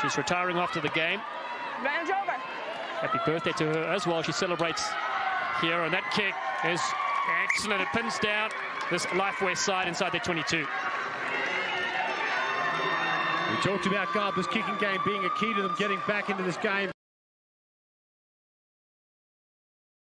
She's retiring after the game. Advantage over. Happy birthday to her as well. She celebrates here, and that kick is excellent. It pins down this Life West side inside their 22. We talked about Garber's kicking game being a key to them getting back into this game.